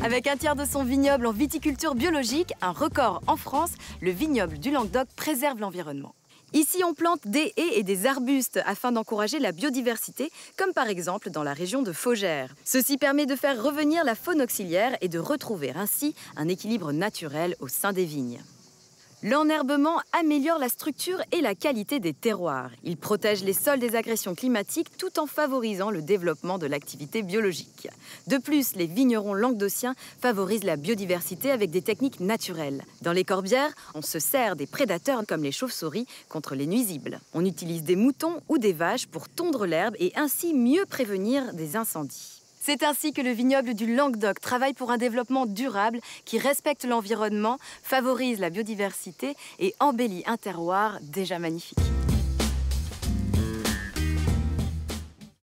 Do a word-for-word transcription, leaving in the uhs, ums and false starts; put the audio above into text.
Avec un tiers de son vignoble en viticulture biologique, un record en France, le vignoble du Languedoc préserve l'environnement. Ici, on plante des haies et des arbustes afin d'encourager la biodiversité, comme par exemple dans la région de Faugères. Ceci permet de faire revenir la faune auxiliaire et de retrouver ainsi un équilibre naturel au sein des vignes. L'enherbement améliore la structure et la qualité des terroirs. Il protège les sols des agressions climatiques tout en favorisant le développement de l'activité biologique. De plus, les vignerons languedociens favorisent la biodiversité avec des techniques naturelles. Dans les corbières, on se sert des prédateurs comme les chauves-souris contre les nuisibles. On utilise des moutons ou des vaches pour tondre l'herbe et ainsi mieux prévenir des incendies. C'est ainsi que le vignoble du Languedoc travaille pour un développement durable qui respecte l'environnement, favorise la biodiversité et embellit un terroir déjà magnifique.